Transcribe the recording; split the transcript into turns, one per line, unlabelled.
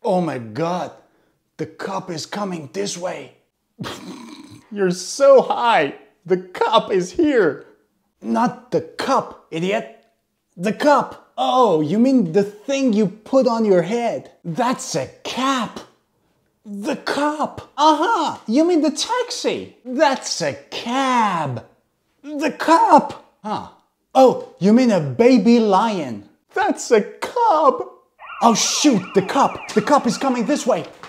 Oh my God, the cop is coming this way.
You're so high. The cop is here.
Not the cup, idiot. The cup. Oh, you mean the thing you put on your head? That's a cap. The cop. Aha, you mean the taxi? That's a cab. The cop. Huh. Oh, you mean a baby lion?
That's a cub.
Oh shoot, the cop. The cop is coming this way.